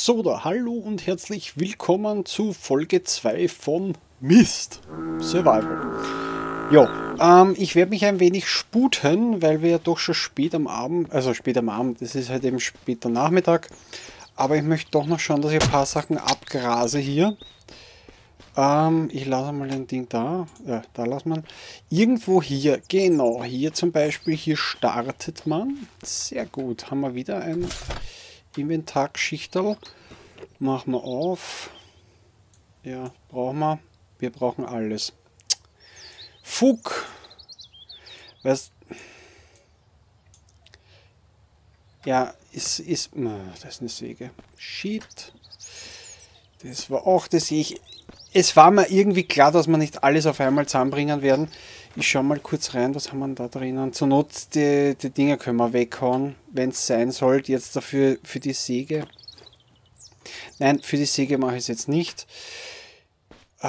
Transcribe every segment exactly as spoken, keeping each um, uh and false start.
So, da, hallo und herzlich willkommen zu Folge zwei von Myst Survival. Ja, ähm, ich werde mich ein wenig sputen, weil wir ja doch schon spät am Abend, also spät am Abend, das ist halt eben später Nachmittag, aber ich möchte doch noch schauen, dass ich ein paar Sachen abgrase hier. Ähm, ich lasse mal den Ding da, ja, da lassen wir irgendwo hier, genau, hier zum Beispiel, hier startet man, sehr gut, haben wir wieder ein Inventargeschichterl. Machen wir auf. Ja, brauchen wir. Wir brauchen alles. Fuck. Was? Ja, ist, ist, das ist eine Säge. Shit. Das war auch, das sehe ich. Es war mir irgendwie klar, dass wir nicht alles auf einmal zusammenbringen werden. Ich schaue mal kurz rein, was haben wir da drinnen. Zur Not, die, die Dinger können wir weghauen, wenn es sein sollte. Jetzt dafür für die Säge. Nein, für die Säge mache ich es jetzt nicht. Äh,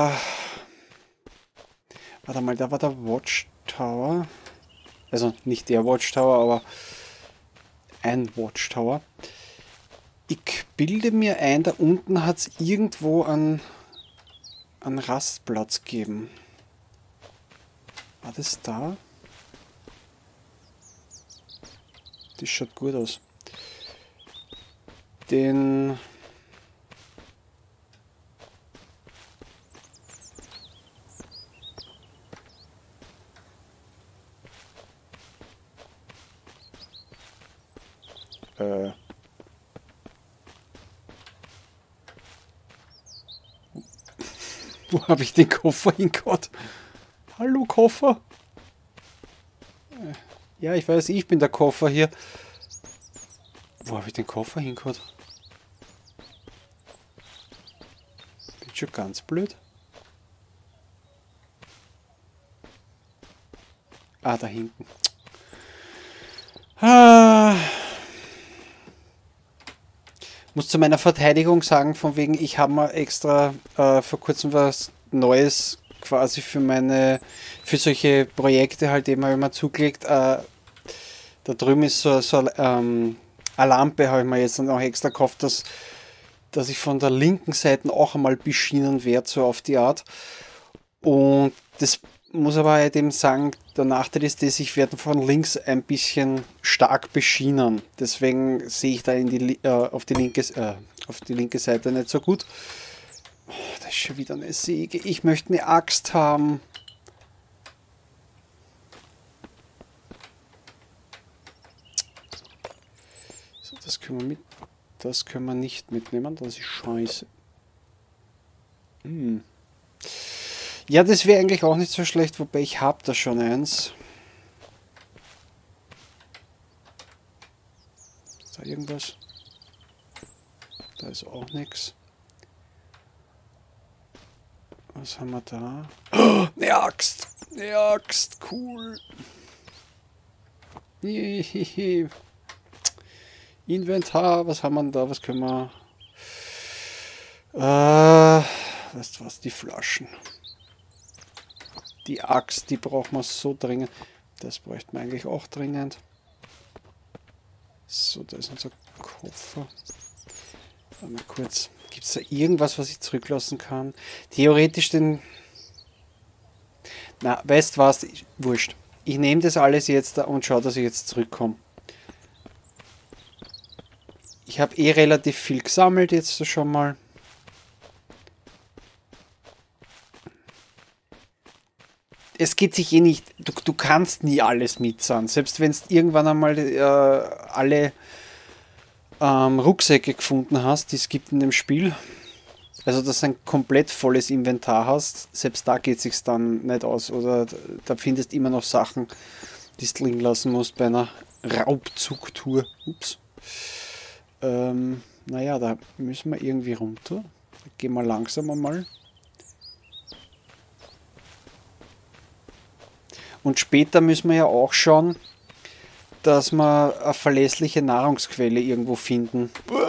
warte mal, da war der Watchtower. Also nicht der Watchtower, aber ein Watchtower. Ich bilde mir ein, da unten hat es irgendwo einen, einen Rastplatz gegeben. War das da? Das schaut gut aus. Den... Äh... Wo habe ich den Koffer hingehauen? Hallo Koffer? Ja, ich weiß, ich bin der Koffer hier. Wo habe ich den Koffer hingehauen? Bin schon ganz blöd. Ah, da hinten. Ah. Muss zu meiner Verteidigung sagen, von wegen, ich habe mir extra äh, vor kurzem was Neues quasi für meine, für solche Projekte halt eben immer zugelegt. Äh, da drüben ist so, so ähm, eine Lampe, habe ich mir jetzt noch extra gekauft, dass, dass ich von der linken Seite auch einmal beschienen werde, so auf die Art. Und das muss aber halt eben sagen, der Nachteil ist, dass ich werde von links ein bisschen stark beschienen. Deswegen sehe ich da in die, äh, auf, die linke, äh, auf die linke Seite nicht so gut. Oh, das ist schon wieder eine Säge. Ich möchte eine Axt haben. So, das können wir mit. Das können wir nicht mitnehmen. Das ist scheiße. Hm. Ja, das wäre eigentlich auch nicht so schlecht, wobei ich habe da schon eins. Ist da irgendwas? Da ist auch nichts. Was haben wir da? Oh, eine Axt! Eine Axt! Cool! Jehehe. Inventar, was haben wir da? Was können wir... Äh, weißt du was? Die Flaschen. Die Axt, die braucht man so dringend. Das bräuchte man eigentlich auch dringend. So, da ist unser Koffer. Mal kurz. Gibt es da irgendwas, was ich zurücklassen kann? Theoretisch den... Na, weißt was? Wurscht. Ich nehme das alles jetzt und schaue, dass ich jetzt zurückkomme. Ich habe eh relativ viel gesammelt jetzt schon mal. Es geht sich eh nicht, du, du kannst nie alles mitsahen. Selbst wenn du irgendwann einmal äh, alle ähm, Rucksäcke gefunden hast, die es gibt in dem Spiel, also dass du ein komplett volles Inventar hast, selbst da geht es sich dann nicht aus. Oder da findest du immer noch Sachen, die du liegen lassen musst bei einer Raubzugtour. Ups. Ähm, naja, da müssen wir irgendwie runter. Da gehen wir langsam einmal. Und später müssen wir ja auch schauen, dass wir eine verlässliche Nahrungsquelle irgendwo finden.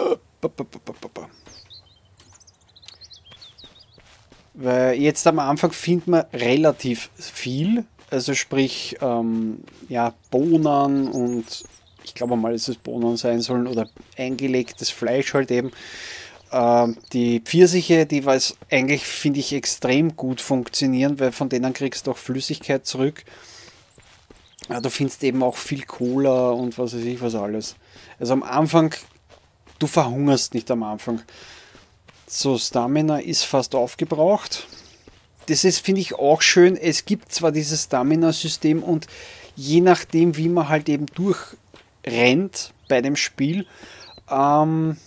Weil jetzt am Anfang findet man relativ viel. Also sprich, ähm, ja, Bohnen und ich glaube mal, dass es Bohnen sein sollen oder eingelegtes Fleisch halt eben. Ähm, die Pfirsiche, die weiß eigentlich, finde ich, extrem gut funktionieren, weil von denen kriegst du auch Flüssigkeit zurück. Ja, du findest eben auch viel Cola und was weiß ich was alles. Also am Anfang, du verhungerst nicht am Anfang. So, Stamina ist fast aufgebraucht. Das ist, finde ich, auch schön. Es gibt zwar dieses Stamina-System und je nachdem, wie man halt eben durchrennt bei dem Spiel, ähm,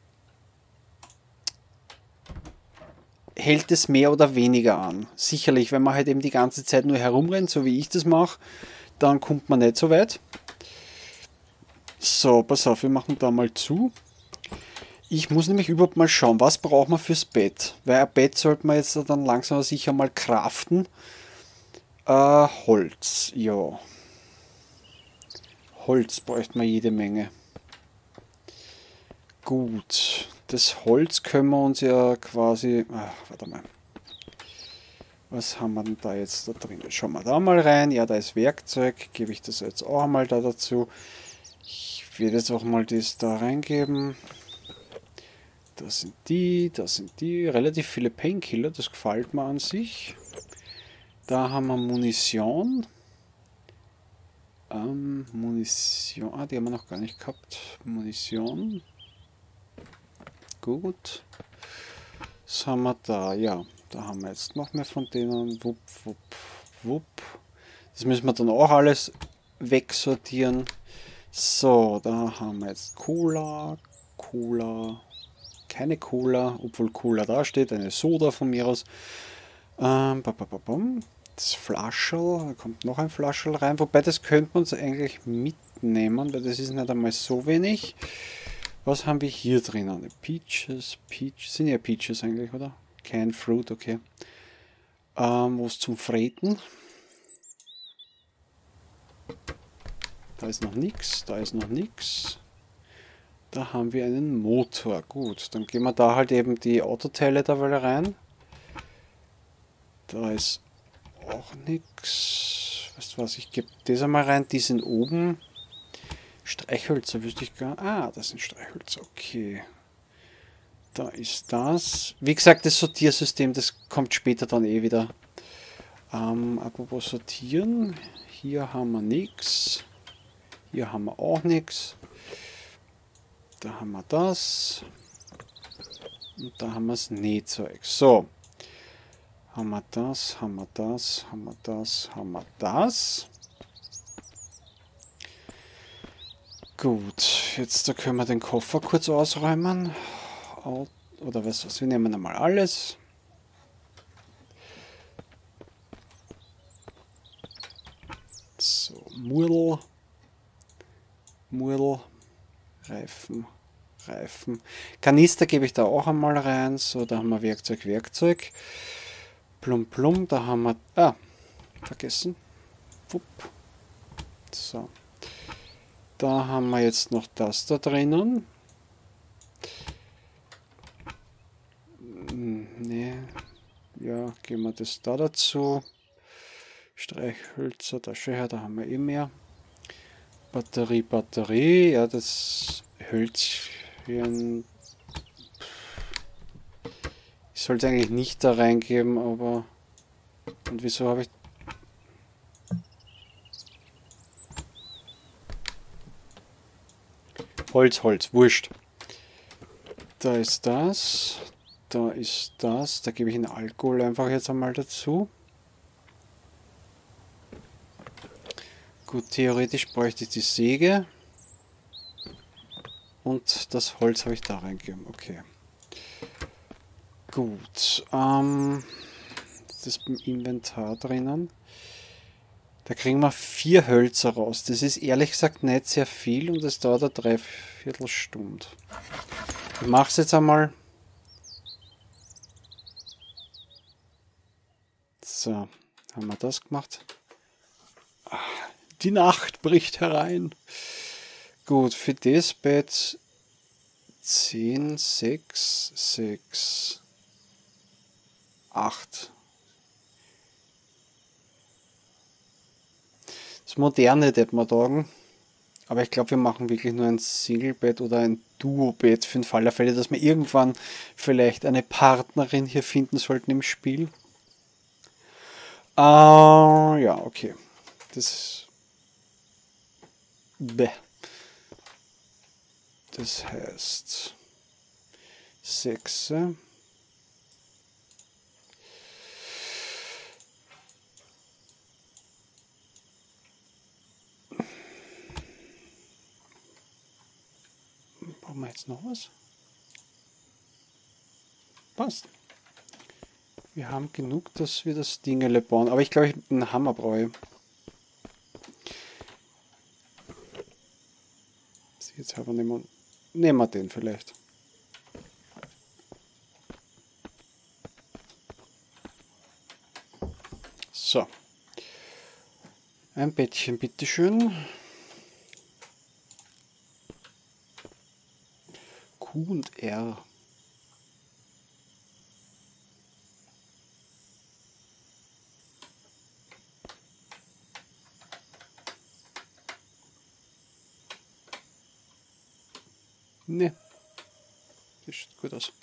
hält es mehr oder weniger an. Sicherlich, wenn man halt eben die ganze Zeit nur herumrennt, so wie ich das mache, dann kommt man nicht so weit. So, pass auf, wir machen da mal zu. Ich muss nämlich überhaupt mal schauen, was braucht man fürs Bett? Weil ein Bett sollte man jetzt dann langsam aber sicher mal craften. Äh, Holz, ja. Holz bräuchte man jede Menge. Gut, das Holz können wir uns ja quasi... Ach, warte mal. Was haben wir denn da jetzt da drin? Schauen wir da mal rein. Ja, da ist Werkzeug. Gebe ich das jetzt auch mal da dazu. Ich werde jetzt auch mal das da reingeben. Das sind die, das sind die. Relativ viele Painkiller, das gefällt mir an sich. Da haben wir Munition. Ähm, Munition. Ah, die haben wir noch gar nicht gehabt. Munition. Gut. Was haben wir da? Ja, da haben wir jetzt noch mehr von denen. Wupp, wupp, wupp. Das müssen wir dann auch alles wegsortieren. So, da haben wir jetzt Cola, Cola, keine Cola, obwohl Cola da steht, eine Soda von mir aus. Ähm, das Flascherl, da kommt noch ein Flascherl rein, wobei das könnte man uns eigentlich mitnehmen, weil das ist nicht einmal so wenig. Was haben wir hier drinnen? Peaches, Peaches, sind ja Peaches eigentlich, oder? Canned Fruit, okay. Ähm, was zum Freten? Da ist noch nichts, da ist noch nichts. Da haben wir einen Motor. Gut, dann gehen wir da halt eben die Autoteile da mal rein. Da ist auch nichts. Weißt du was, ich gebe das einmal rein. Die sind oben. Streichhölzer wüsste ich gar nicht. Ah, das sind Streichhölzer, okay. Da ist das. Wie gesagt, das Sortiersystem, das kommt später dann eh wieder. Ähm, apropos sortieren. Hier haben wir nichts. Hier haben wir auch nichts. Da haben wir das. Und da haben wir das Nähzeug. So. Haben wir das, haben wir das, haben wir das, haben wir das. Gut, jetzt da können wir den Koffer kurz ausräumen. Oder was, was wir nehmen einmal alles. So, Murl. Murl. Reifen. Reifen. Kanister gebe ich da auch einmal rein. So, da haben wir Werkzeug, Werkzeug. Plum, plum, da haben wir... Ah, vergessen. Wupp. So. Da haben wir jetzt noch das da drinnen. Ne. Ja, geben wir das da dazu. Streichhölzer, da schon her, da haben wir eh mehr. Batterie, Batterie, ja, das Hölzchen. Ich sollte eigentlich nicht da reingeben, aber... Und wieso habe ich... Holz, Holz, wurscht. Da ist das. Da ist das. Da gebe ich den Alkohol einfach jetzt einmal dazu. Gut, theoretisch bräuchte ich die Säge. Und das Holz habe ich da reingegeben. Okay. Gut. Ähm, das ist beim Inventar drinnen. Da kriegen wir vier Hölzer raus. Das ist ehrlich gesagt nicht sehr viel und es dauert eine Dreiviertelstunde. Ich mache es jetzt einmal. So, haben wir das gemacht. Die Nacht bricht herein. Gut, für das Bett zehn, sechs, sechs, acht. Das Moderne, das man sagen. Aber ich glaube, wir machen wirklich nur ein Single-Bett oder ein Duo-Bett für den Fall der Fälle, dass wir irgendwann vielleicht eine Partnerin hier finden sollten im Spiel. Ah, ja, okay. Das... Bäh. Das heißt... Sechse. Brauchen wir jetzt noch was? Passt. Wir haben genug, dass wir das Dingele bauen. Aber ich glaube, ich einen Hammer brauche. Jetzt haben wir nehmen wir, nehmen wir den vielleicht. So. Ein Bettchen, bitteschön. Q und R. Ne. Das sieht gut aus.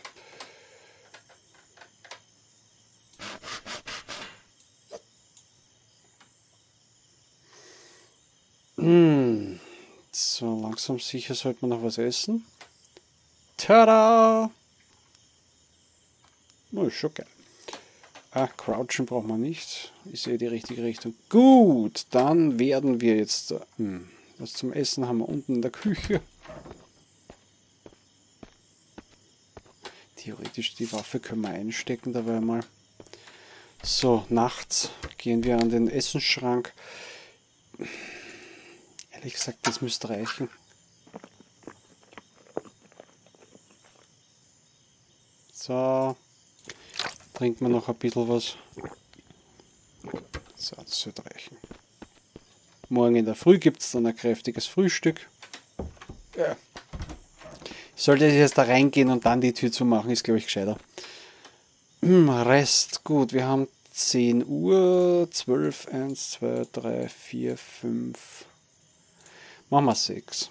Hm. So, langsam sicher sollte man noch was essen. Tada! Oh, ist schon geil. Ah, crouchen braucht man nicht. Ist eh die richtige Richtung. Gut, dann werden wir jetzt... Hm, was zum Essen haben wir unten in der Küche. Theoretisch die Waffe können wir einstecken dabei mal. So, nachts gehen wir an den Essensschrank. Ehrlich gesagt, das müsste reichen. So, trinken wir noch ein bisschen was. So, das sollte reichen. Morgen in der Früh gibt es dann ein kräftiges Frühstück. Ja. Ich sollte jetzt da reingehen und dann die Tür zu machen, ist glaube ich gescheiter. Rest, gut, wir haben zehn Uhr, zwölf, eins, zwei, drei, vier, fünf. Machen wir sechs.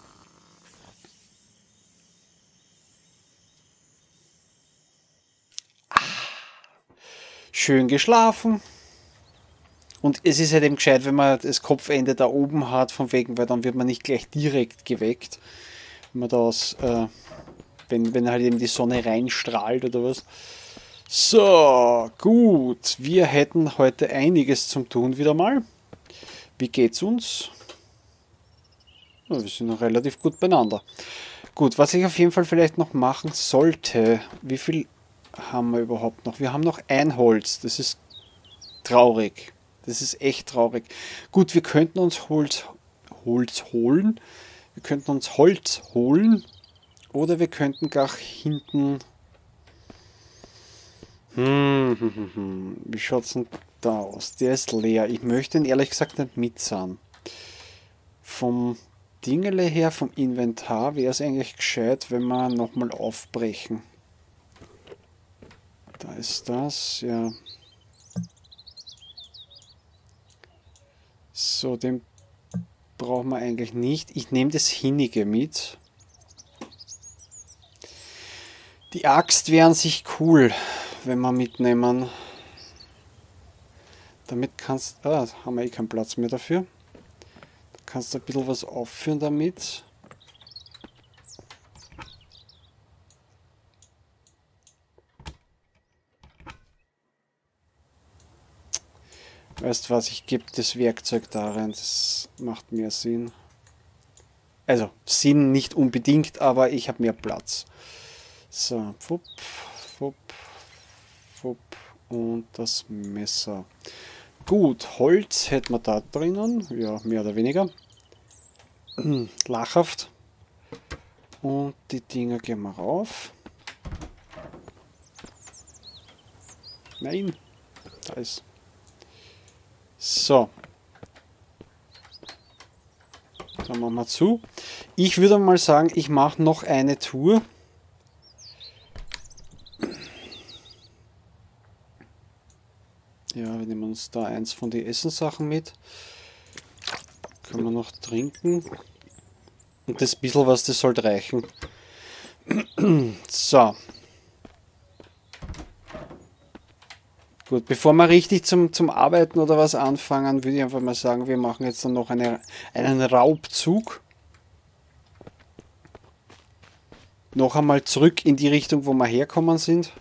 Ah, schön geschlafen. Und es ist halt eben gescheit, wenn man das Kopfende da oben hat, von wegen, weil dann wird man nicht gleich direkt geweckt. Wenn man da aus, äh, wenn, wenn halt eben die Sonne reinstrahlt oder was. So, gut. Wir hätten heute einiges zum Tun wieder mal. Wie geht's uns? Ja, wir sind noch relativ gut beieinander. Gut, was ich auf jeden Fall vielleicht noch machen sollte. Wie viel haben wir überhaupt noch? Wir haben noch ein Holz. Das ist traurig. Das ist echt traurig. Gut, wir könnten uns Holz, Holz holen. Wir könnten uns Holz holen. Oder wir könnten gleich hinten... Hm, hm, hm, hm. Wie schaut es denn da aus? Der ist leer. Ich möchte ihn ehrlich gesagt nicht mitzahlen. Vom Dingele her, vom Inventar, wäre es eigentlich gescheit, wenn wir nochmal aufbrechen. Da ist das, ja. So, den brauchen wir eigentlich nicht. Ich nehme das Hinige mit. Die Axt wäre an sich cool, wenn wir mitnehmen. Damit kannst... Ah, haben wir eh keinen Platz mehr dafür. Da kannst du ein bisschen was aufführen damit. Weißt was, ich gebe das Werkzeug da rein, das macht mehr Sinn. Also, Sinn nicht unbedingt, aber ich habe mehr Platz. So, fupp, fupp, fupp und das Messer. Gut, Holz hätten wir da drinnen, ja, mehr oder weniger. Lachhaft. Und die Dinger gehen wir rauf. Nein, da ist... So. Dann machen wir zu. Ich würde mal sagen, ich mache noch eine Tour. Ja, wir nehmen uns da eins von den Essenssachen mit. Können wir noch trinken. Und das bisschen was, das sollte reichen. So. Gut, bevor wir richtig zum, zum Arbeiten oder was anfangen, würde ich einfach mal sagen, wir machen jetzt dann noch eine, einen Raubzug. Noch einmal zurück in die Richtung, wo wir herkommen sind.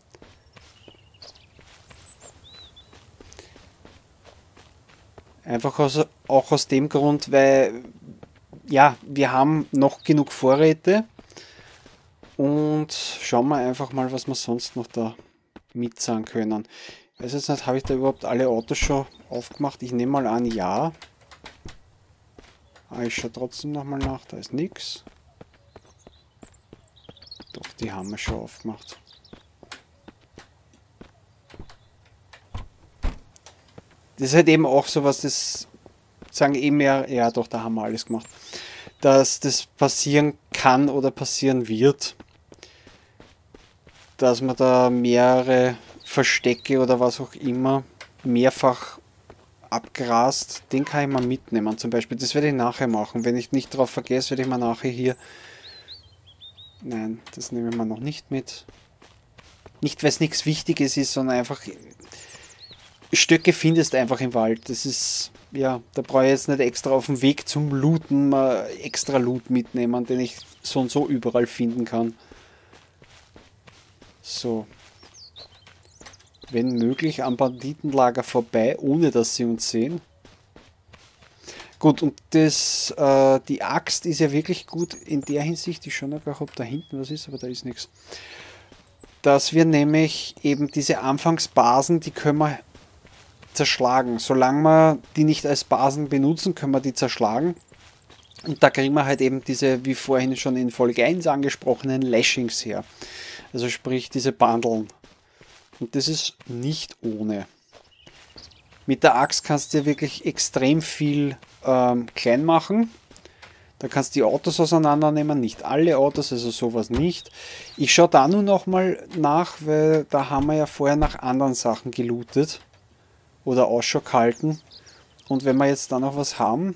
Einfach aus, auch aus dem Grund, weil ja, wir haben noch genug Vorräte. Und schauen wir einfach mal, was wir sonst noch da mitzahlen können. Ich weiß jetzt nicht, habe ich da überhaupt alle Autos schon aufgemacht? Ich nehme mal an, ja. Aber ich schaue trotzdem nochmal nach, da ist nichts. Doch, die haben wir schon aufgemacht. Das ist halt eben auch so was, das sagen eben ja, ja doch, da haben wir alles gemacht. Dass das passieren kann oder passieren wird. Dass man da mehrere Verstecke oder was auch immer mehrfach abgrast, den kann ich mal mitnehmen zum Beispiel. Das werde ich nachher machen. Wenn ich nicht drauf vergesse, werde ich mal nachher hier... Nein, das nehmen wir noch nicht mit. Nicht, weil es nichts Wichtiges ist, sondern einfach... Stöcke findest einfach im Wald. Das ist... Ja, da brauche ich jetzt nicht extra auf dem Weg zum Looten mal extra Loot mitnehmen, den ich so und so überall finden kann. So. Wenn möglich am Banditenlager vorbei, ohne dass sie uns sehen. Gut, und das, äh, die Axt ist ja wirklich gut in der Hinsicht, ich schaue noch gar, ob da hinten was ist, aber da ist nichts. Dass wir nämlich eben diese Anfangsbasen, die können wir zerschlagen. Solange wir die nicht als Basen benutzen, können wir die zerschlagen. Und da kriegen wir halt eben diese, wie vorhin schon in Folge eins angesprochenen, Lashings her. Also sprich diese Bandeln. Und das ist nicht ohne. Mit der Axt kannst du dir wirklich extrem viel ähm, klein machen. Da kannst du die Autos auseinandernehmen, nicht alle Autos, also sowas nicht. Ich schaue da nur noch mal nach, weil da haben wir ja vorher nach anderen Sachen gelootet. Oder Ausschau gehalten. Und wenn wir jetzt da noch was haben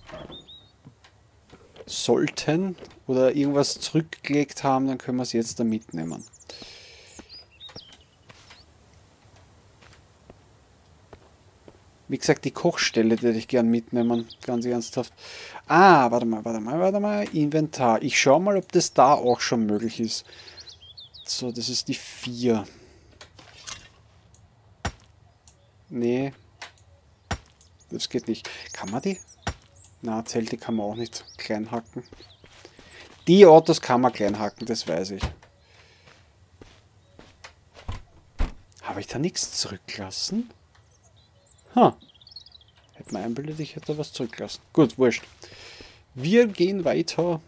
sollten oder irgendwas zurückgelegt haben, dann können wir es jetzt da mitnehmen. Wie gesagt, die Kochstelle würde ich gern mitnehmen, ganz ernsthaft. Ah, warte mal, warte mal, warte mal. Inventar. Ich schaue mal, ob das da auch schon möglich ist. So, das ist die vier. Nee. Das geht nicht. Kann man die? Na, Zelte kann man auch nicht klein hacken. Die Autos kann man klein hacken, das weiß ich. Habe ich da nichts zurückgelassen? Ha. Hätte man einbildet, ich hätte da was zurückgelassen. Gut, wurscht. Wir gehen weiter.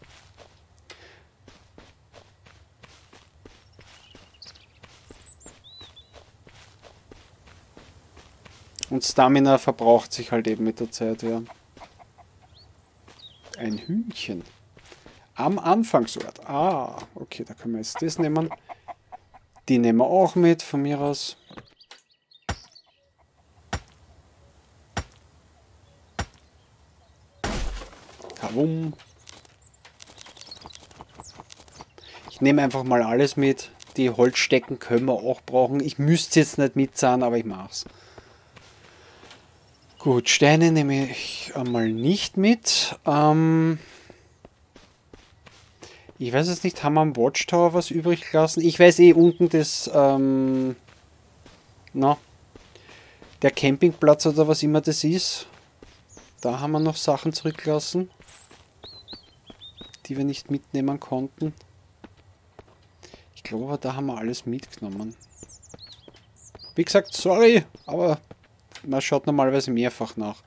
Und Stamina verbraucht sich halt eben mit der Zeit, ja. Ein Hühnchen. Am Anfangsort. Ah, okay, da können wir jetzt das nehmen. Die nehmen wir auch mit, von mir aus. Kabum. Ich nehme einfach mal alles mit. Die Holzstecken können wir auch brauchen. Ich müsste jetzt nicht mitzahlen, aber ich mach's. Gut, Steine nehme ich einmal nicht mit. Ähm ich weiß jetzt nicht, haben wir am Watchtower was übrig gelassen? Ich weiß eh unten das, ähm na, der Campingplatz oder was immer das ist. Da haben wir noch Sachen zurückgelassen, die wir nicht mitnehmen konnten. Ich glaube, da haben wir alles mitgenommen. Wie gesagt, sorry, aber man schaut normalerweise mehrfach nach.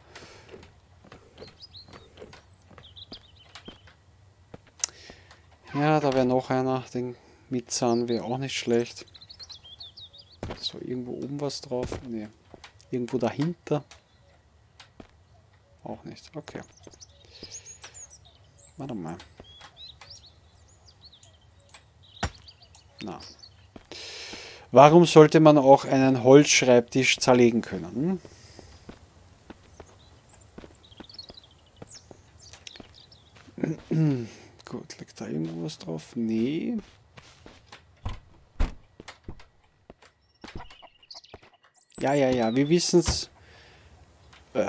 Ja, da wäre noch einer. Den mitzahlen wäre auch nicht schlecht. So, irgendwo oben was drauf? Ne. Irgendwo dahinter? Auch nicht. Okay. Warte mal. Na. Warum sollte man auch einen Holzschreibtisch zerlegen können? Gut, liegt da irgendwas drauf? Nee. Ja, ja, ja, wir wissen es. Äh.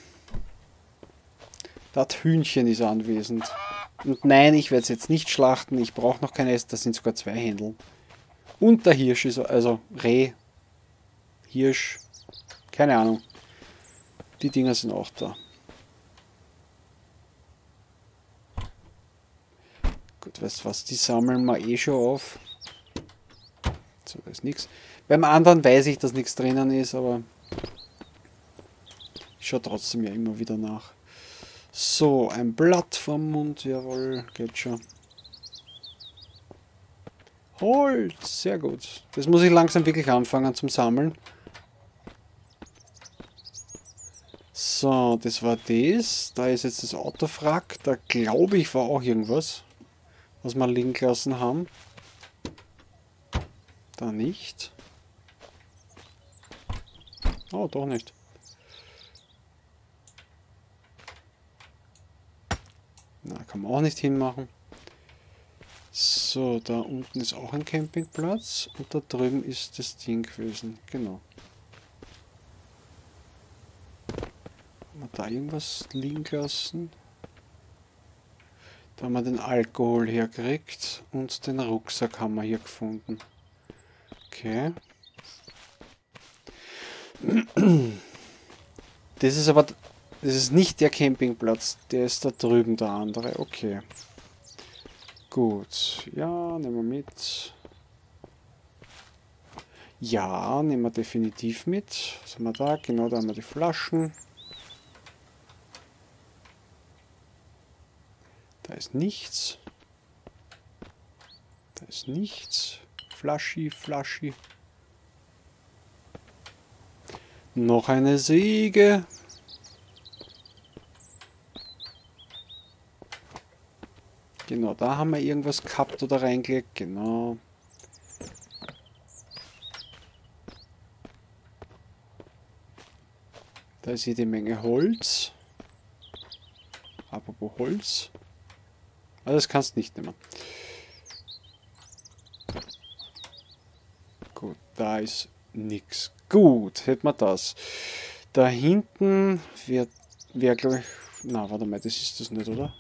Das Hühnchen ist anwesend. Und nein, ich werde es jetzt nicht schlachten. Ich brauche noch kein Essen. Das sind sogar zwei Händel. Und der Hirsch ist, also Reh, Hirsch, keine Ahnung. Die Dinger sind auch da. Gut, weißt du was, die sammeln wir eh schon auf. So, da ist nichts. Beim anderen weiß ich, dass nichts drinnen ist, aber ich schaue trotzdem ja immer wieder nach. So, ein Blatt vom Mund, jawohl, geht schon. Holz, sehr gut. Das muss ich langsam wirklich anfangen zum Sammeln. So, das war das. Da ist jetzt das Autowrack. Da glaube ich war auch irgendwas, was wir liegen gelassen haben. Da nicht. Oh, doch nicht. Na, kann man auch nicht hinmachen. So, da unten ist auch ein Campingplatz und da drüben ist das Ding gewesen. Genau. Haben wir da irgendwas liegen gelassen? Da haben wir den Alkohol hergekriegt und den Rucksack haben wir hier gefunden. Okay. Das ist aber... Das ist nicht der Campingplatz, der ist da drüben, der andere. Okay. Gut. Ja, nehmen wir mit. Ja, nehmen wir definitiv mit. Was haben wir da? Genau, da haben wir die Flaschen. Da ist nichts. Da ist nichts. Flaschi, Flaschi. Noch eine Säge. Genau, da haben wir irgendwas gehabt oder reingelegt. Genau. Da ist jede Menge Holz. Apropos Holz. Also das kannst du nicht nehmen. Gut, da ist nichts. Gut, hätten wir das. Da hinten wäre, wär, glaube ich... Na, warte mal, das ist das nicht, oder?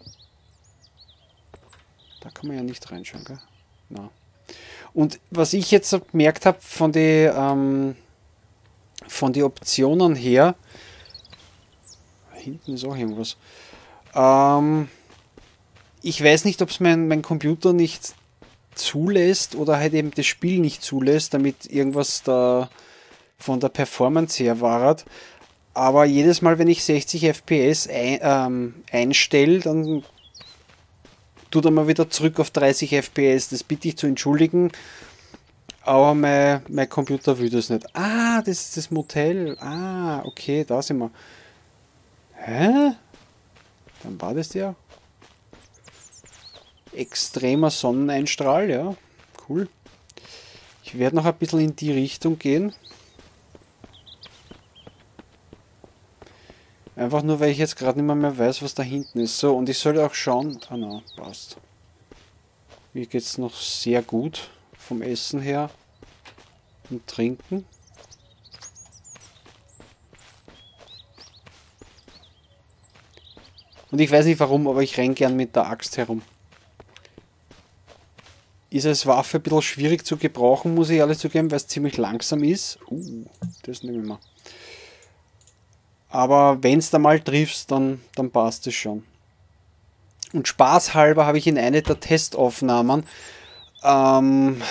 Da kann man ja nicht reinschauen, gell? Na. Und was ich jetzt gemerkt habe von den ähm, von den Optionen her, hinten ist auch irgendwas. Ähm, ich weiß nicht, ob es mein, mein Computer nicht zulässt oder halt eben das Spiel nicht zulässt, damit irgendwas da von der Performance her war. Aber jedes Mal, wenn ich sechzig F P S ein, ähm, einstelle, dann tut er mal wieder zurück auf dreißig F P S. Das bitte ich zu entschuldigen. Aber mein, mein Computer will das nicht. Ah, das ist das Motel. Ah, okay, da sind wir. Hä? Dann war das der. Extremer Sonneneinstrahl, ja. Cool. Ich werde noch ein bisschen in die Richtung gehen. Einfach nur, weil ich jetzt gerade nicht mehr, mehr weiß, was da hinten ist. So, und ich soll auch schauen. Ah, na, passt. Mir geht es noch sehr gut vom Essen her und Trinken. Und ich weiß nicht warum, aber ich renne gern mit der Axt herum. Ist als Waffe ein bisschen schwierig zu gebrauchen, muss ich ehrlich zugeben, weil es ziemlich langsam ist. Uh, das nehmen wir. Aber wenn es da mal triffst, dann, dann passt es schon. Und spaßhalber habe ich in eine der Testaufnahmen ähm,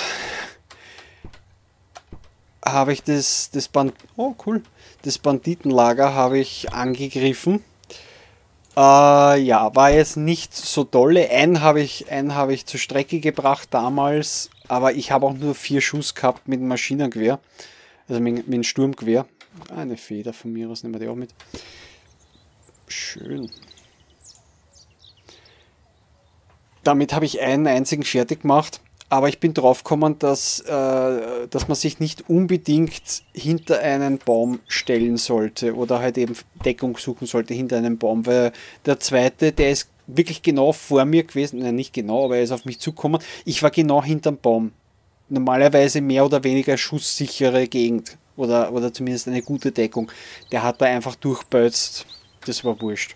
habe ich das, das, Band oh, cool. das Banditenlager habe ich angegriffen. Äh, ja, war jetzt nicht so dolle. Einen habe ich, einen habe ich zur Strecke gebracht damals, aber ich habe auch nur vier Schuss gehabt mit dem Maschinengewehr, also mit, mit dem Sturmgewehr. Eine Feder von mir aus, nehmen wir die auch mit. Schön. Damit habe ich einen einzigen fertig gemacht, aber ich bin drauf gekommen, dass, äh, dass man sich nicht unbedingt hinter einen Baum stellen sollte oder halt eben Deckung suchen sollte hinter einem Baum, weil der zweite, der ist wirklich genau vor mir gewesen. Nein, nicht genau, aber er ist auf mich zugekommen. Ich war genau hinterm Baum. Normalerweise mehr oder weniger schusssichere Gegend. Oder, oder zumindest eine gute Deckung. Der hat da einfach durchbötzt. Das war wurscht.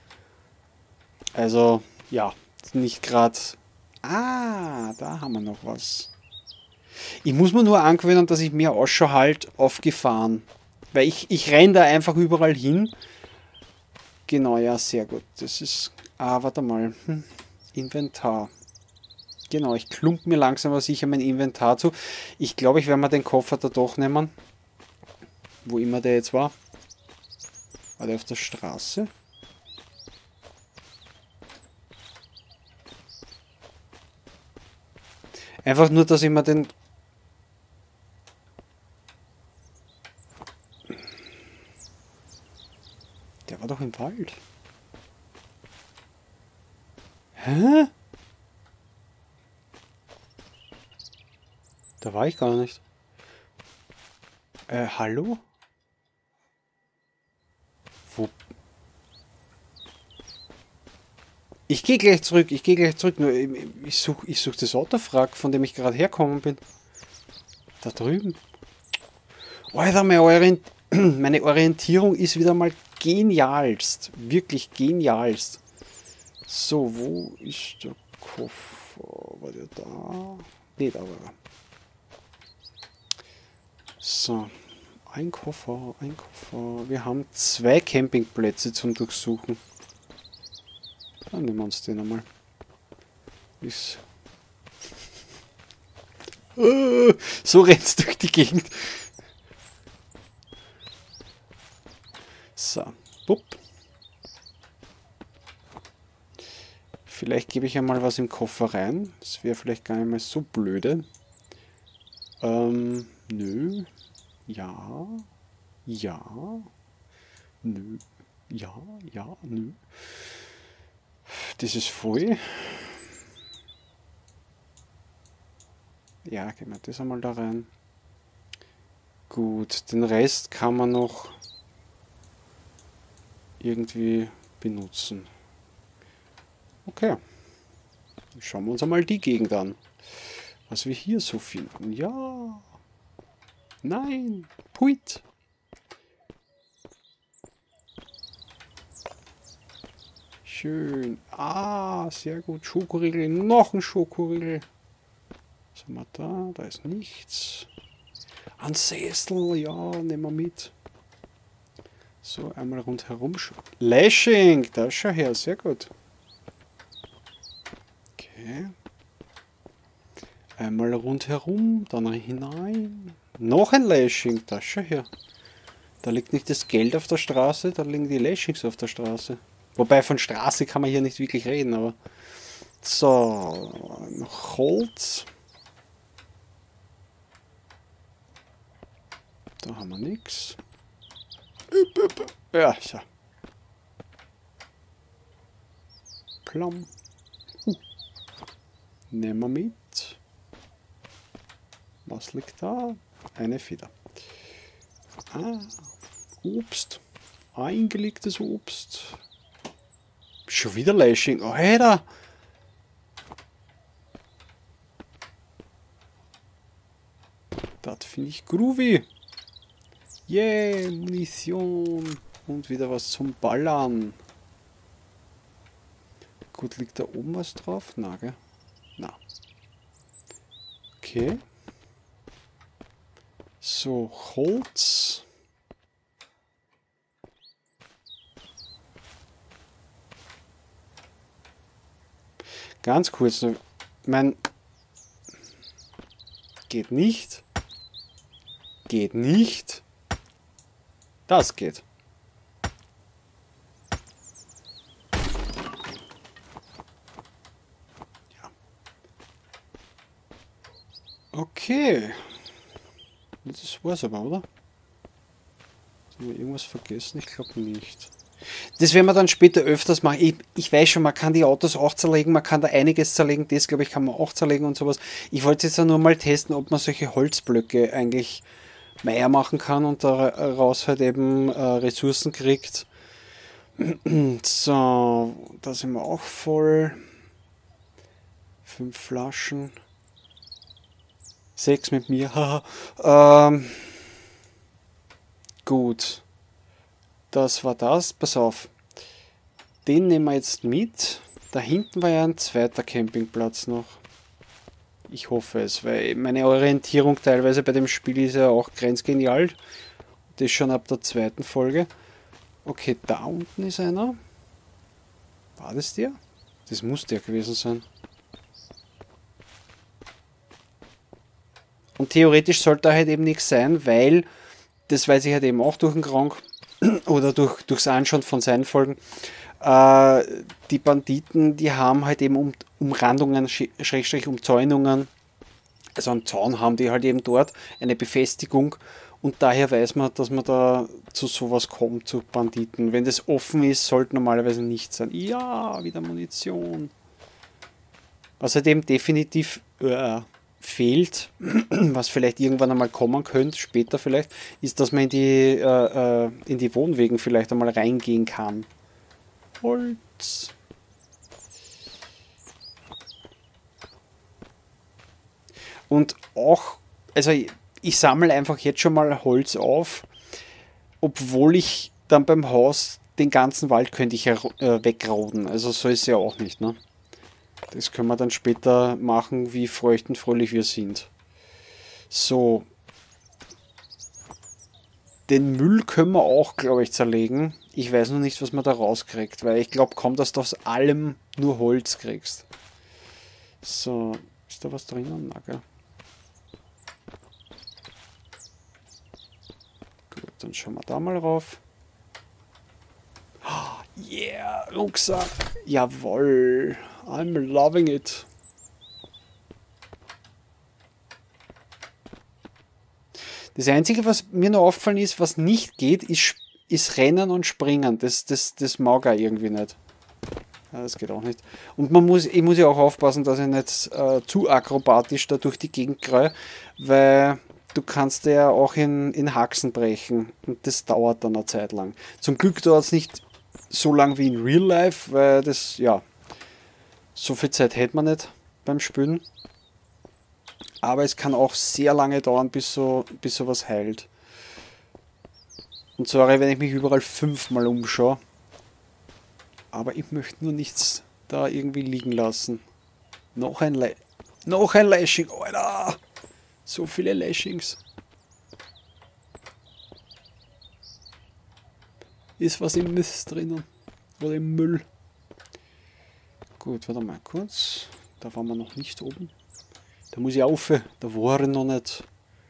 Also, ja, nicht gerade... Ah, da haben wir noch was. Ich muss mir nur angewöhnen, dass ich mehr Ausschau halt auf Gefahren. Weil ich, ich renne da einfach überall hin. Genau, ja, sehr gut. Das ist... Ah, warte mal. Hm. Inventar. Genau, ich klump mir langsam aber sicher mein Inventar zu. Ich glaube, ich werde mal den Koffer da doch nehmen. Wo immer der jetzt war. War der auf der Straße? Einfach nur, dass ich mir den... Der war doch im Wald. Hä? Da war ich gar nicht. Äh, hallo? Wo? Ich gehe gleich zurück, ich gehe gleich zurück. Nur ich suche ich such das Autofrack, von dem ich gerade hergekommen bin. Da drüben. Alter, meine, Orient meine Orientierung ist wieder mal genialst. Wirklich genialst. So, wo ist der Koffer? War der da? Nee, da war er. So, ein Koffer, ein Koffer. Wir haben zwei Campingplätze zum Durchsuchen. Dann nehmen wir uns den einmal. Ist so rennst du durch die Gegend. So, bupp. Vielleicht gebe ich einmal was im Koffer rein. Das wäre vielleicht gar nicht mal so blöde. Ähm, nö. Ja. Ja. Nö. Ja, ja, nö. Das ist voll. Ja, gehen wir das einmal da rein. Gut, den Rest kann man noch irgendwie benutzen. Okay. Schauen wir uns einmal die Gegend an. Was wir hier so finden. Ja. Nein. Puit. Schön. Ah, sehr gut. Schokoriegel. Noch ein Schokoriegel. Was haben wir da? Da ist nichts. Ein Sessel. Ja, nehmen wir mit. So, einmal rundherum. Lashing. Da ist schon her. Sehr gut. Okay. Einmal rundherum. Dann hinein. Noch ein Lashing. Da ist schon her. Da liegt nicht das Geld auf der Straße. Da liegen die Lashings auf der Straße. Wobei von Straße kann man hier nicht wirklich reden, aber... So, noch Holz. Da haben wir nichts. Ja, so. Plum. Uh. Nehmen wir mit. Was liegt da? Eine Feder. Ah, Obst. Eingelegtes Obst. Schon wieder Lashing. Oh, hey da. Das finde ich groovy. Yeah, Munition. Und wieder was zum Ballern. Gut, liegt da oben was drauf? Na, gell? Na. Okay. So, Holz. Ganz kurz, mein... Geht nicht. Geht nicht. Das geht. Ja. Okay. Das war's aber, oder? Haben wir irgendwas vergessen? Ich glaube nicht. Das werden wir dann später öfters machen. Ich, ich weiß schon, man kann die Autos auch zerlegen, man kann da einiges zerlegen. Das, glaube ich, kann man auch zerlegen und sowas. Ich wollte jetzt nur mal testen, ob man solche Holzblöcke eigentlich mehr machen kann und daraus halt eben äh, Ressourcen kriegt. So, da sind wir auch voll. Fünf Flaschen. Sechs mit mir. Haha. ähm, gut. Das war das. Pass auf. Den nehmen wir jetzt mit. Da hinten war ja ein zweiter Campingplatz noch. Ich hoffe es, weil meine Orientierung teilweise bei dem Spiel ist ja auch grenzgenial. Das schon ab der zweiten Folge. Okay, da unten ist einer. War das der? Das muss der gewesen sein. Und theoretisch sollte da halt eben nichts sein, weil, das weiß ich halt eben auch durch den Gronk oder durch, durchs Anschauen von seinen Folgen, äh, die Banditen, die haben halt eben um, Umrandungen, Schrägstrich Umzäunungen, also einen Zaun haben die halt eben dort, eine Befestigung, und daher weiß man, dass man da zu sowas kommt, zu Banditen. Wenn das offen ist, sollte normalerweise nicht sein. Ja, wieder Munition. Was halt eben definitiv äh, fehlt, was vielleicht irgendwann einmal kommen könnte, später vielleicht, ist, dass man in die, äh, äh, in die Wohnwegen vielleicht einmal reingehen kann. Holz. Und auch, also ich, ich sammle einfach jetzt schon mal Holz auf, obwohl ich dann beim Haus den ganzen Wald könnte ich ja äh, wegroden. Also so ist es ja auch nicht, ne? Das können wir dann später machen, wie feucht und fröhlich wir sind. So. Den Müll können wir auch, glaube ich, zerlegen. Ich weiß noch nicht, was man da rauskriegt, weil ich glaube kaum, dass du aus allem nur Holz kriegst. So. Ist da was drinnen? Na, gell? Gut, dann schauen wir da mal rauf. Yeah, Rucksack. Jawohl. I'm loving it. Das Einzige, was mir noch aufgefallen ist, was nicht geht, ist, ist Rennen und Springen. Das, das, das mag er irgendwie nicht. Ja, das geht auch nicht. Und man muss, ich muss ja auch aufpassen, dass ich nicht äh, zu akrobatisch da durch die Gegend kreue, weil du kannst ja auch in, in Haxen brechen. Und das dauert dann eine Zeit lang. Zum Glück dauert es nicht so lang wie in Real Life, weil das, ja, so viel Zeit hätte man nicht beim Spielen. Aber es kann auch sehr lange dauern, bis so, bis sowas heilt. Und sorry, wenn ich mich überall fünfmal umschaue. Aber ich möchte nur nichts da irgendwie liegen lassen. Noch ein, Le noch ein Lashing, Alter! So viele Lashings. Ist was im Mist drinnen. Oder im Müll. Gut, warte mal kurz. Da waren wir noch nicht oben. Da muss ich auf. Da waren noch nicht.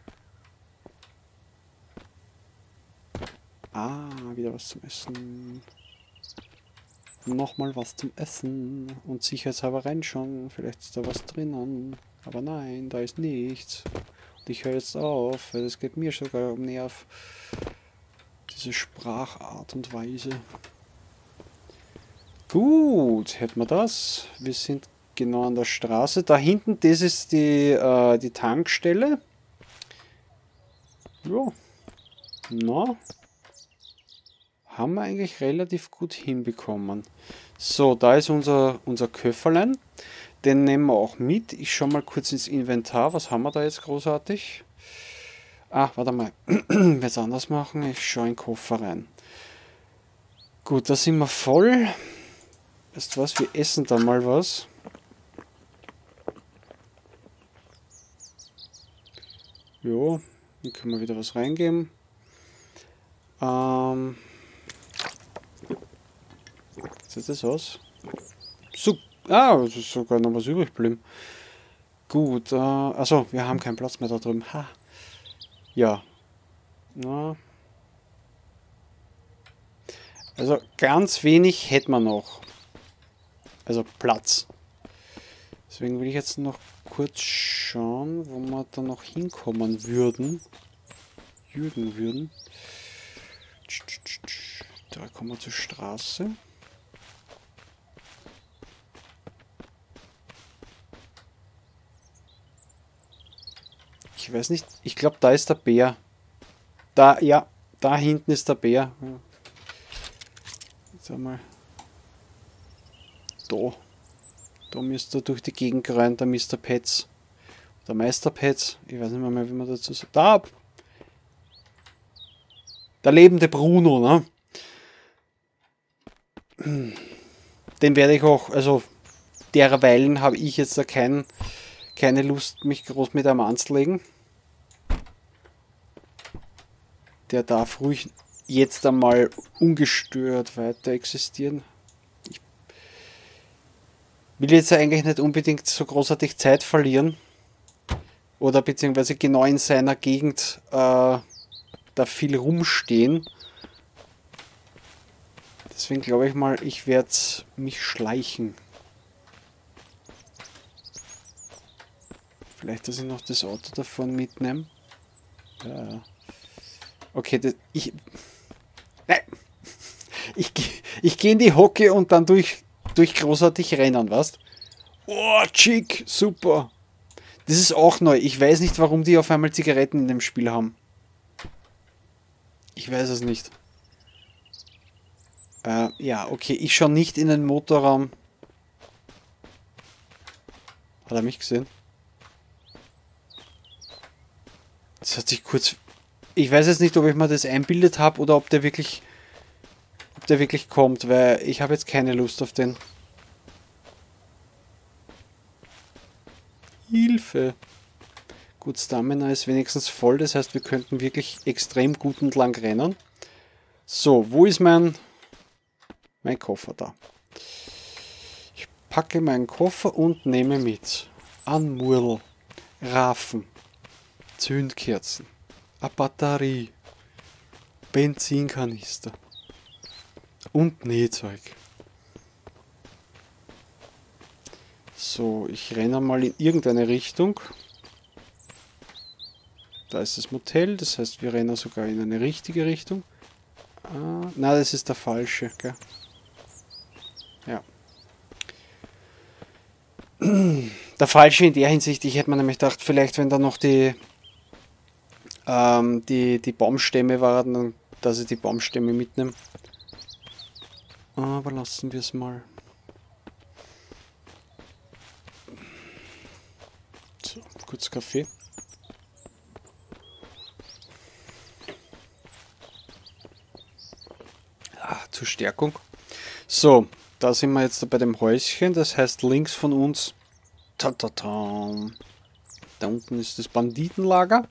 Ah, wieder was zum Essen. Nochmal was zum Essen. Und sicherheitshalber reinschauen. Vielleicht ist da was drinnen. Aber nein, da ist nichts. Und ich höre jetzt auf, weil das geht mir sogar um Nerv. Diese Sprachart und Weise. Gut, hätten wir das. Wir sind genau an der Straße. Da hinten, das ist die, äh, die Tankstelle. Ja. Na. Haben wir eigentlich relativ gut hinbekommen. So, da ist unser, unser Köfferlein. Den nehmen wir auch mit. Ich schaue mal kurz ins Inventar. Was haben wir da jetzt großartig? Ah, warte mal. Ich werde es anders machen. Ich schaue in den Koffer rein. Gut, da sind wir voll. Weißt du was? Wir essen da mal was. Jo, dann können wir wieder was reingeben. Ähm. Sieht das aus? So, ah, es ist sogar noch was übrig geblieben. Gut, äh, also wir haben keinen Platz mehr da drüben. Ha. Ja. Na. Also ganz wenig hätten wir noch. Also Platz. Deswegen will ich jetzt noch kurz schauen, wo wir da noch hinkommen würden. Jürgen würden. Da kommen wir zur Straße. Ich weiß nicht, ich glaube, da ist der Bär. Da, ja, da hinten ist der Bär. Da mal. Da. Da müsste er durch die Gegend rein, der Mister Petz. Der Meister Petz. Ich weiß nicht mehr, wie man dazu sagt. Da! Der lebende Bruno, ne? Den werde ich auch, also derweilen habe ich jetzt da kein, keine Lust, mich groß mit einem anzulegen. Der darf ruhig jetzt einmal ungestört weiter existieren. Ich will jetzt eigentlich nicht unbedingt so großartig Zeit verlieren. Oder beziehungsweise genau in seiner Gegend äh, da viel rumstehen. Deswegen glaube ich mal, ich werde mich schleichen. Vielleicht, dass ich noch das Auto davon mitnehme. Ja. Okay, das, ich... Nein! Ich, ich gehe in die Hocke und dann durch, durch großartig rennen, weißt? Oh, chic, super! Das ist auch neu. Ich weiß nicht, warum die auf einmal Zigaretten in dem Spiel haben. Ich weiß es nicht. Äh, ja, okay. Ich schaue nicht in den Motorraum. Hat er mich gesehen? Das hat sich kurz... Ich weiß jetzt nicht, ob ich mir das einbildet habe oder ob der wirklich... Ob der wirklich kommt, weil ich habe jetzt keine Lust auf den. Hilfe! Gut, Stamina ist wenigstens voll, das heißt, wir könnten wirklich extrem gut entlang rennen. So, wo ist mein... Mein Koffer da? Ich packe meinen Koffer und nehme mit. Anmurl, Rafen, Zündkerzen, eine Batterie, Benzinkanister und Nähzeug. So, ich renne mal in irgendeine Richtung. Da ist das Motel, das heißt, wir rennen sogar in eine richtige Richtung. Ah, na, das ist der falsche, gell? Ja. Der falsche in der Hinsicht, ich hätte mir nämlich gedacht, vielleicht wenn da noch die ähm, die, die Baumstämme waren, dann, dass ich die Baumstämme mitnehme. Aber lassen wir es mal. So, kurz Kaffee. Ah, zur Stärkung. So, da sind wir jetzt bei dem Häuschen, das heißt links von uns. Ta -ta -ta. Da unten ist das Banditenlager.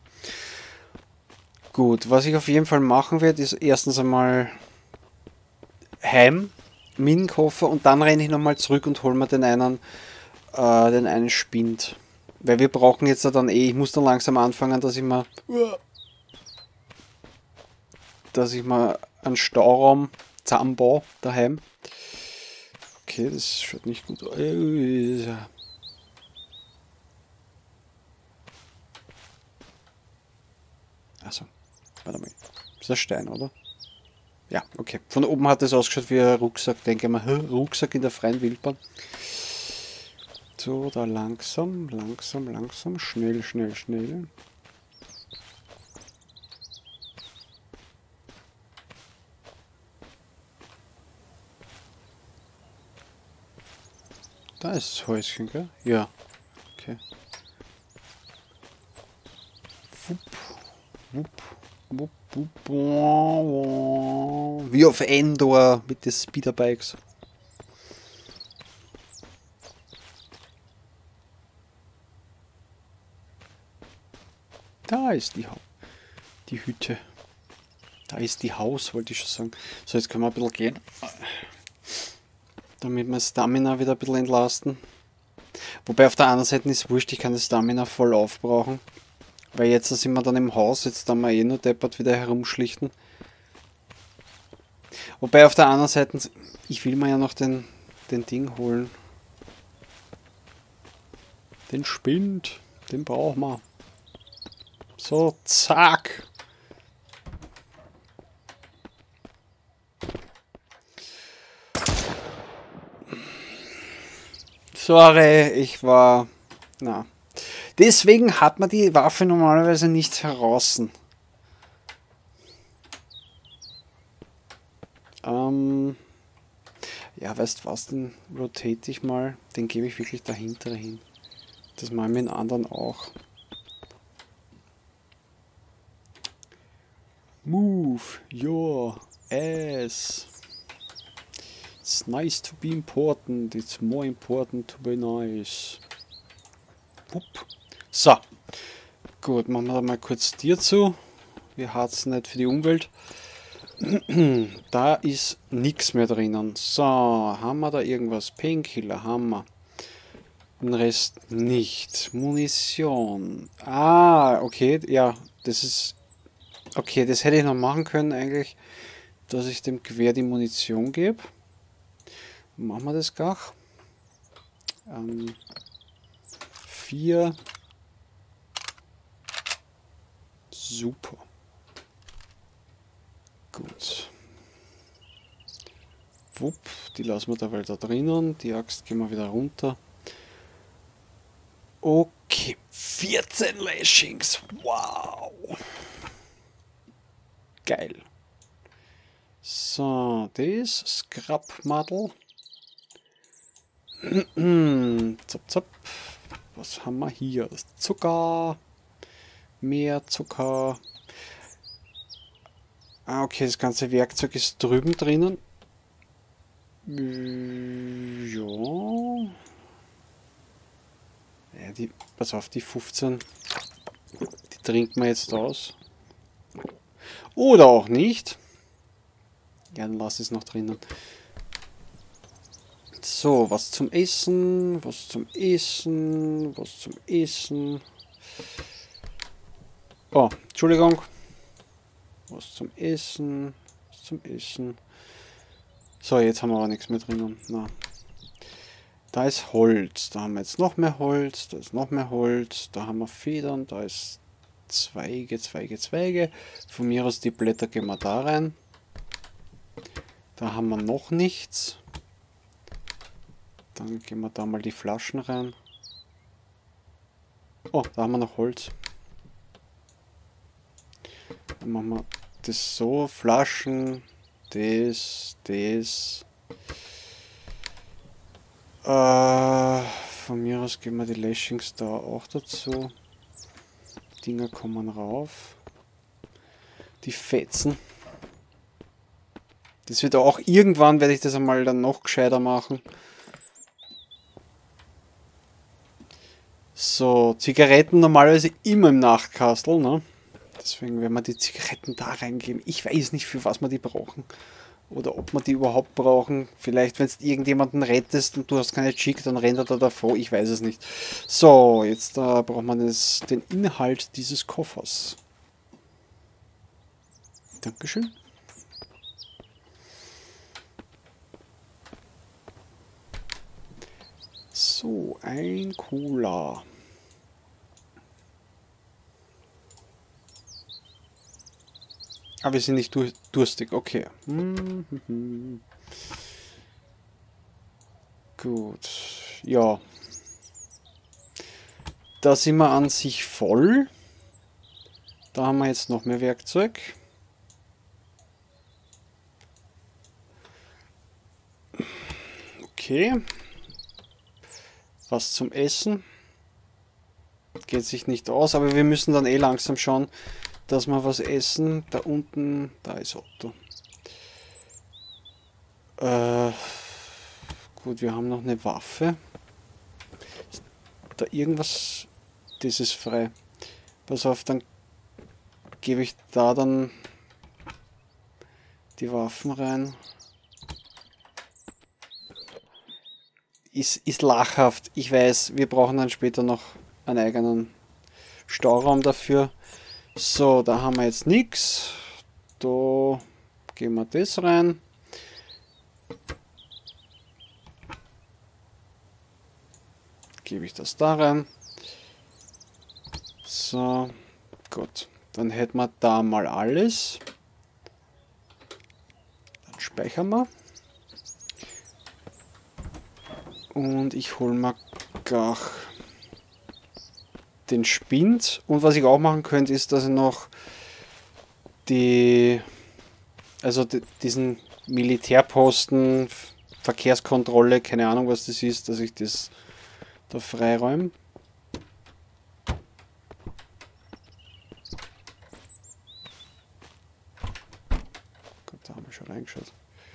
Gut, was ich auf jeden Fall machen werde, ist erstens einmal heim, Minenkoffer, und dann renne ich nochmal zurück und hole mir den einen, äh, den einen Spind. Weil wir brauchen jetzt dann eh, ich muss dann langsam anfangen, dass ich mal, dass ich mal einen Stauraum zusammenbaue daheim. Okay, das schaut nicht gut aus. Also, warte mal. Das ist ein Stein, oder? Ja, okay. Von oben hat es ausgeschaut wie ein Rucksack. Denke mal, Rucksack in der freien Wildbahn. So, da langsam, langsam, langsam. Schnell, schnell, schnell. Da ist das Häuschen, gell? Ja. Okay. Wupp, wupp, wupp, wupp, wie auf Endor mit den Speederbikes. Da ist die, ha die Hütte. Da ist die Haus, wollte ich schon sagen. So, jetzt können wir ein bisschen gehen. Damit wir Stamina wieder ein bisschen entlasten. Wobei auf der anderen Seite ist es wurscht, ich kann das Stamina voll aufbrauchen. Weil jetzt sind wir dann im Haus, jetzt dann wir eh nur deppert wieder herumschlichten. Wobei auf der anderen Seite, ich will mir ja noch den, den Ding holen. Den Spind, den brauchen wir. So, zack. Sorry, ich war... Na. Deswegen hat man die Waffe normalerweise nicht heraus. Ähm... Ja, weißt was, den rotate ich mal. Den gebe ich wirklich dahinter hin. Das machen wir den anderen auch. Move your ass. It's nice to be important. It's more important to be nice. Upp. So. Gut, machen wir da mal kurz dir zu. Wir harzen nicht für die Umwelt. Da ist nichts mehr drinnen. So, haben wir da irgendwas? Painkiller haben wir. Den Rest nicht. Munition. Ah, okay, ja, das ist... Okay, das hätte ich noch machen können eigentlich, dass ich dem Gewehr die Munition gebe. Machen wir das gar. Ähm, vier. Super. Gut. Wupp, die lassen wir da weil da drinnen. Die Axt gehen wir wieder runter. Okay, vierzehn Lashings. Wow. Geil. So, das Scrap-Model. Zap, zap. Was haben wir hier? Zucker. Mehr Zucker. Ah, okay, das ganze Werkzeug ist drüben drinnen. Ja. Ja, die, pass auf, die fünfzehn. Die trinken wir jetzt aus. Oder auch nicht. Ja, dann lass es noch drinnen. So, was zum Essen, was zum Essen, was zum Essen. Oh, Entschuldigung. Was zum Essen, was zum Essen. So, jetzt haben wir aber nichts mehr drinnen. Na. Da ist Holz, da haben wir jetzt noch mehr Holz, da ist noch mehr Holz, da haben wir Federn, da ist Zweige, Zweige, Zweige. Von mir aus die Blätter gehen wir da rein. Da haben wir noch nichts. Dann gehen wir da mal die Flaschen rein. Oh, da haben wir noch Holz. Dann machen wir das so, Flaschen, das, das. Äh, von mir aus geben wir die Lashings da auch dazu. Dinger kommen rauf. Die Fetzen. Das wird auch irgendwann, werde ich das einmal dann noch gescheiter machen. So, Zigaretten normalerweise immer im Nachtkastel, ne? Deswegen werden wir die Zigaretten da reingeben. Ich weiß nicht, für was wir die brauchen. Oder ob wir die überhaupt brauchen. Vielleicht, wenn du irgendjemanden rettest und du hast keine Chick, dann rennt er da davor. Ich weiß es nicht. So, jetzt äh, braucht man das, den Inhalt dieses Koffers. Dankeschön. So, ein Cola. Aber wir sind nicht dur durstig, okay. Mhm. Gut, ja. Da sind wir an sich voll. Da haben wir jetzt noch mehr Werkzeug. Okay. Was zum Essen. Geht sich nicht aus, aber wir müssen dann eh langsam schauen, dass wir was essen. Da unten, da ist Otto. Äh, gut, wir haben noch eine Waffe. Ist da irgendwas? Das ist frei. Pass auf, dann gebe ich da dann die Waffen rein. Ist, ist lachhaft. Ich weiß, wir brauchen dann später noch einen eigenen Stauraum dafür. So, da haben wir jetzt nichts. Da geben wir das rein. Gebe ich das da rein. So, gut. Dann hätten wir da mal alles. Dann speichern wir. Und ich hole mir gar den Spind. Und was ich auch machen könnte, ist, dass ich noch die, also die, diesen Militärposten Verkehrskontrolle, keine Ahnung was das ist, dass ich das da freiräume. Gut, da haben wir schon reingeschaut.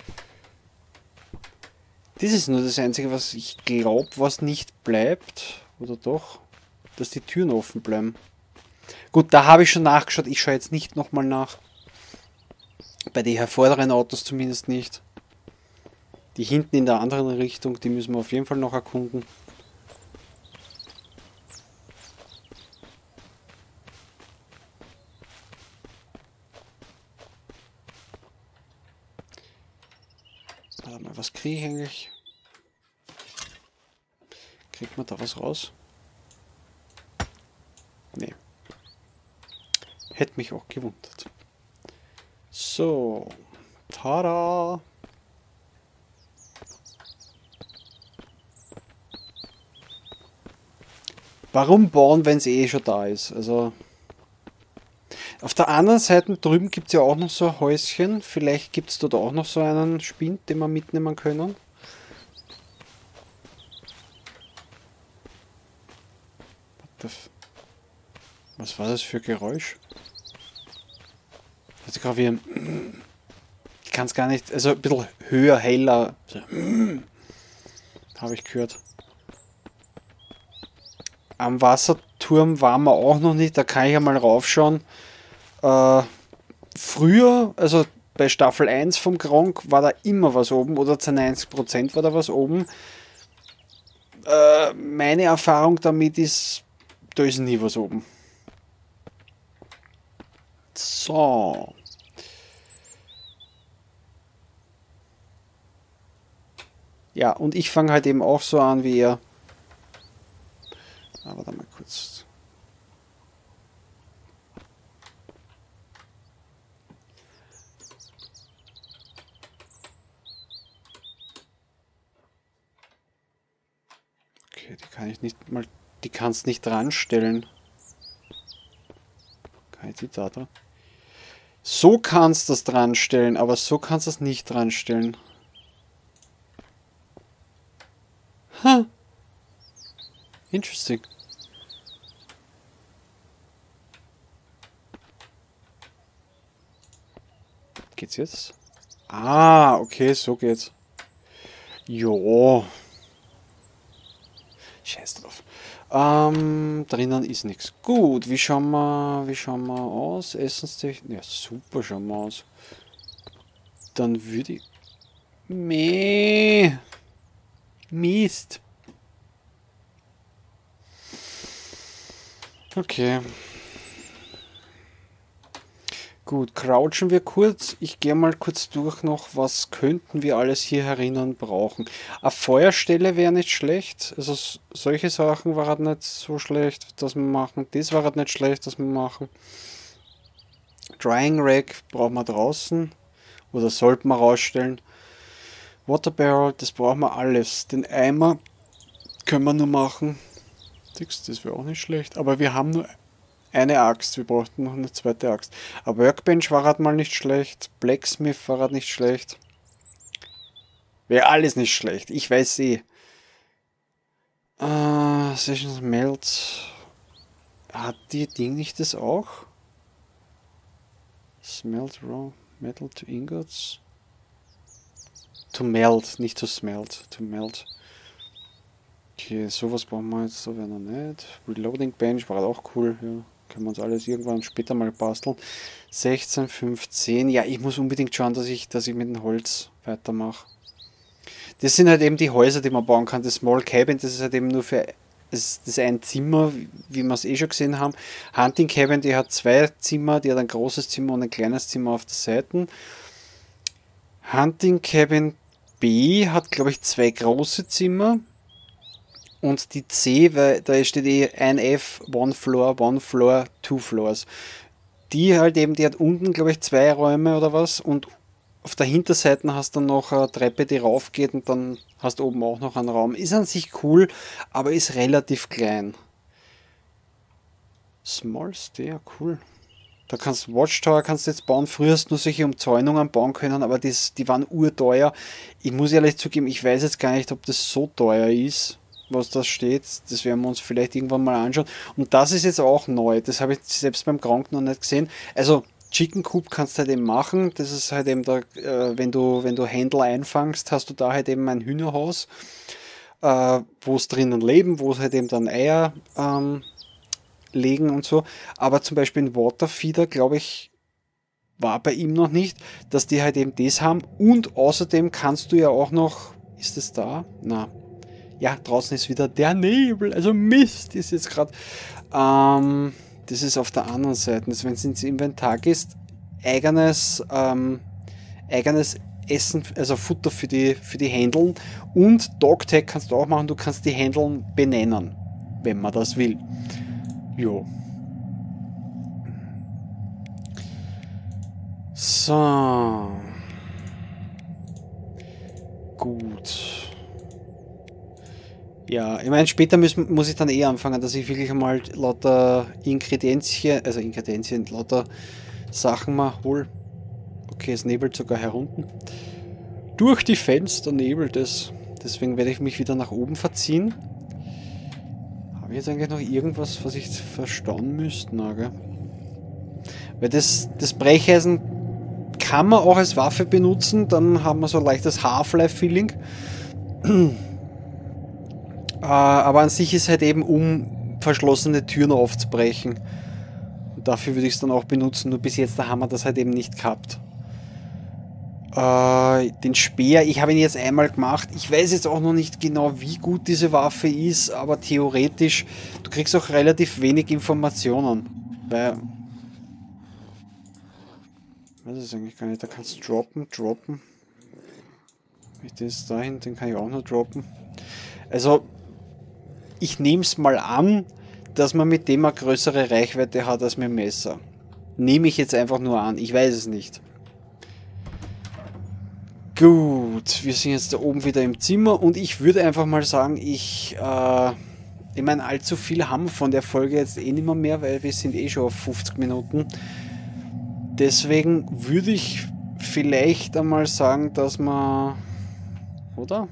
Das ist nur das Einzige, was ich glaube, was nicht bleibt. Oder doch? Dass die Türen offen bleiben. Gut, da habe ich schon nachgeschaut. Ich schaue jetzt nicht nochmal nach. Bei den vorderen Autos zumindest nicht. Die hinten in der anderen Richtung, die müssen wir auf jeden Fall noch erkunden. Warte mal, was kriege ich eigentlich? Kriegt man da was raus? Nee. Hätte mich auch gewundert. So. Tada! Warum bauen, wenn es eh schon da ist? Also. Auf der anderen Seite drüben gibt es ja auch noch so ein Häuschen. Vielleicht gibt es dort auch noch so einen Spind, den wir mitnehmen können. Was war das für Geräusch? Also gerade wie ein... Ich kann es gar nicht... Also ein bisschen höher, heller. So, habe ich gehört. Am Wasserturm waren wir auch noch nicht. Da kann ich ja mal raufschauen. Äh, früher, also bei Staffel eins vom Gronkh, war da immer was oben. Oder zu neunzig Prozent war da was oben. Äh, meine Erfahrung damit ist, da ist nie was oben. So. Ja, und ich fange halt eben auch so an wie er. Aber da mal kurz. Okay, die kann ich nicht mal. Die kannst nicht dran stellen. Kann ich die da dran? So kannst du das dran stellen, aber so kannst du es nicht dran stellen. Huh. Interesting. Geht's jetzt? Ah, okay, so geht's. Jo. Scheiß drauf. Ähm, drinnen ist nichts. Gut, wie schauen wir, wie schauen wir aus? Essenstechnik. Ja, super schauen wir aus. Dann würde ich... Meh. Mist. Okay. Gut, crouchen wir kurz. Ich gehe mal kurz durch noch, was könnten wir alles hier herinnen brauchen. Eine Feuerstelle wäre nicht schlecht. Also solche Sachen waren nicht so schlecht, dass wir machen. Das war nicht schlecht, dass wir machen. Drying Rack brauchen wir draußen. Oder sollten wir rausstellen. Water Barrel, das brauchen wir alles. Den Eimer können wir nur machen. Das wäre auch nicht schlecht. Aber wir haben nur eine Axt. Wir brauchten noch eine zweite Axt. Ein Workbench war halt mal nicht schlecht. Blacksmith war halt nicht schlecht. Wäre alles nicht schlecht. Ich weiß eh. Uh, Sessions Melt. Hat die Ding nicht das auch? Smelt raw metal to ingots. To melt, nicht to smelt. To melt. Okay, sowas brauchen wir jetzt so, wenn noch nicht. Reloading Bench war auch cool. Ja, können wir uns alles irgendwann später mal basteln. sechzehn, fünfzehn. Ja, ich muss unbedingt schauen, dass ich, dass ich mit dem Holz weitermache. Das sind halt eben die Häuser, die man bauen kann. Das Small Cabin, das ist halt eben nur für das, das ein Zimmer, wie wir es eh schon gesehen haben. Hunting Cabin, die hat zwei Zimmer, die hat ein großes Zimmer und ein kleines Zimmer auf der Seite. Hunting Cabin B hat, glaube ich, zwei große Zimmer. Und die C, weil da steht eh ein F, One Floor, One Floor, Two Floors. Die halt eben, die hat unten, glaube ich, zwei Räume oder was. Und auf der Hinterseite hast du dann noch eine Treppe, die raufgeht und dann hast du oben auch noch einen Raum. Ist an sich cool, aber ist relativ klein. Small Stair, cool. Da kannst du Watchtower kannst du jetzt bauen. Früher hast du nur solche Umzäunungen bauen können, aber das, die waren urteuer. Ich muss ehrlich zugeben, ich weiß jetzt gar nicht, ob das so teuer ist, was da steht. Das werden wir uns vielleicht irgendwann mal anschauen. Und das ist jetzt auch neu. Das habe ich selbst beim Gronk noch nicht gesehen. Also Chicken Coop kannst du halt eben machen. Das ist halt eben da, äh, wenn du, wenn du Händel einfangst, hast du da halt eben ein Hühnerhaus, äh, wo es drinnen leben, wo es halt eben dann Eier ähm, legen und so. Aber zum Beispiel ein Waterfeeder, glaube ich, war bei ihm noch nicht, dass die halt eben das haben. Und außerdem kannst du ja auch noch, ist es da? Na, ja, draußen ist wieder der Nebel, also Mist ist jetzt gerade. Ähm, das ist auf der anderen Seite. Also wenn du ins Inventar gehst, eigenes, ähm, eigenes Essen, also Futter für die, für die Händeln und Dogtag kannst du auch machen, du kannst die Händeln benennen, wenn man das will. Jo. So. Gut. Ja, ich meine, später muss, muss ich dann eh anfangen, dass ich wirklich einmal lauter Ingredienzien, also Ingredienzien, lauter Sachen mal hol. Okay, es nebelt sogar herunten. Durch die Fenster nebelt es. Deswegen werde ich mich wieder nach oben verziehen. Habe ich jetzt eigentlich noch irgendwas, was ich verstauen müsste? Na, gell? Weil das, das Brecheisen kann man auch als Waffe benutzen, dann haben wir so ein leichtes Half-Life-Feeling. äh, aber an sich ist halt eben, um verschlossene Türen aufzubrechen. Und dafür würde ich es dann auch benutzen, nur bis jetzt da haben wir das halt eben nicht gehabt. Äh, den Speer, ich habe ihn jetzt einmal gemacht. Ich weiß jetzt auch noch nicht genau, wie gut diese Waffe ist, aber theoretisch, du kriegst auch relativ wenig Informationen. Weil, ich weiß es eigentlich gar nicht, da kannst du droppen, droppen. Das dahin, den kann ich auch noch droppen. Also, ich nehme es mal an, dass man mit dem eine größere Reichweite hat als mit dem Messer. Nehme ich jetzt einfach nur an, ich weiß es nicht. Gut, wir sind jetzt da oben wieder im Zimmer und ich würde einfach mal sagen, ich, äh, ich meine, allzu viel haben wir von der Folge jetzt eh nicht mehr, mehr, weil wir sind eh schon auf fünfzig Minuten. Deswegen würde ich vielleicht einmal sagen, dass man, oder?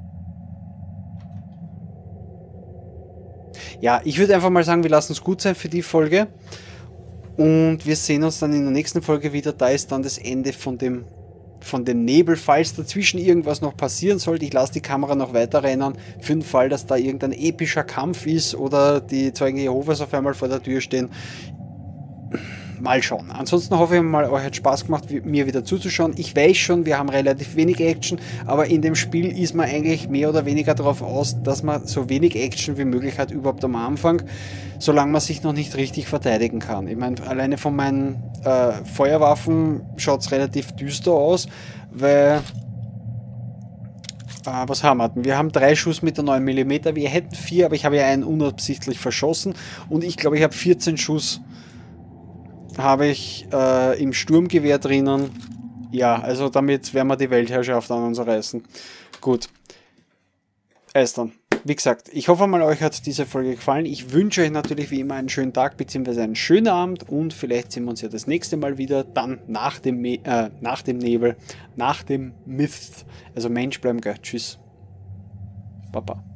Ja, ich würde einfach mal sagen, wir lassen es gut sein für die Folge und wir sehen uns dann in der nächsten Folge wieder. Da ist dann das Ende von dem von dem Nebel, falls dazwischen irgendwas noch passieren sollte. Ich lasse die Kamera noch weiter rennen, für den Fall, dass da irgendein epischer Kampf ist oder die Zeugen Jehovas auf einmal vor der Tür stehen. Mal schauen. Ansonsten hoffe ich mal, euch hat Spaß gemacht, mir wieder zuzuschauen. Ich weiß schon, wir haben relativ wenig Action, aber in dem Spiel ist man eigentlich mehr oder weniger darauf aus, dass man so wenig Action wie möglich hat, überhaupt am Anfang, solange man sich noch nicht richtig verteidigen kann. Ich meine, alleine von meinen äh, Feuerwaffen schaut es relativ düster aus, weil äh, was haben wir? Wir haben drei Schuss mit der neun Millimeter, wir hätten vier, aber ich habe ja einen unabsichtlich verschossen und ich glaube, ich habe vierzehn Schuss habe ich äh, im Sturmgewehr drinnen. Ja, also damit werden wir die Weltherrschaft an uns reißen. Gut. Erst dann. Wie gesagt, ich hoffe mal, euch hat diese Folge gefallen. Ich wünsche euch natürlich wie immer einen schönen Tag bzw. einen schönen Abend und vielleicht sehen wir uns ja das nächste Mal wieder, dann nach dem, Me äh, nach dem Nebel, nach dem Mist. Also Mensch bleiben, gell. Tschüss. Baba.